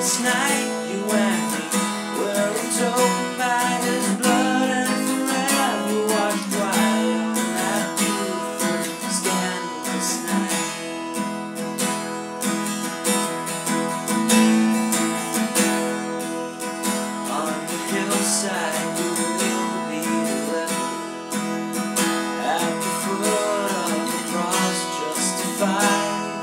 scandalous night, you and me were a token by his blood and forever washed white on that beautiful scandalous night. On the hillside you will be left at the foot of the cross justified.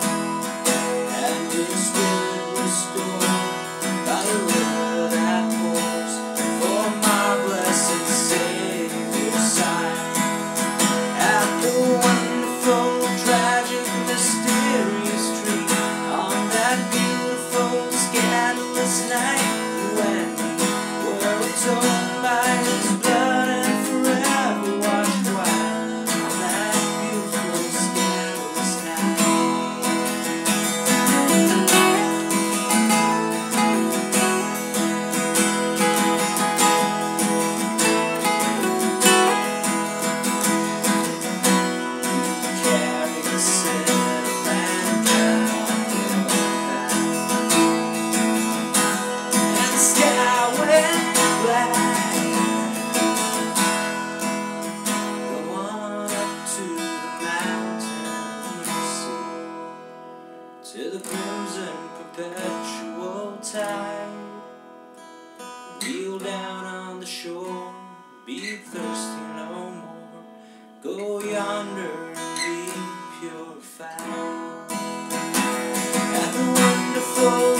To the crimson perpetual tide, kneel down on the shore, be thirsty no more, go yonder and be purified. At the wonderful